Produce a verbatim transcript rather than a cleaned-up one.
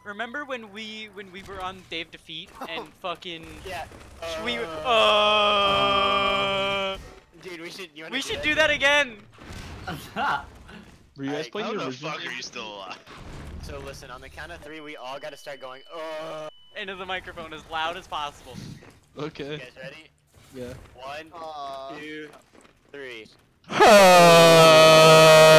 Remember when we when we were on Dave Defeat and fucking Yeah. Uh, we uh, dude, we should. You we do should that? do that again. Were you guys I- playing How the the original? fuck are you still alive? So listen, on the count of three, we all gotta start going. Uh. Into the microphone as loud as possible. Okay. You guys ready? Yeah. One, Aw. two, three.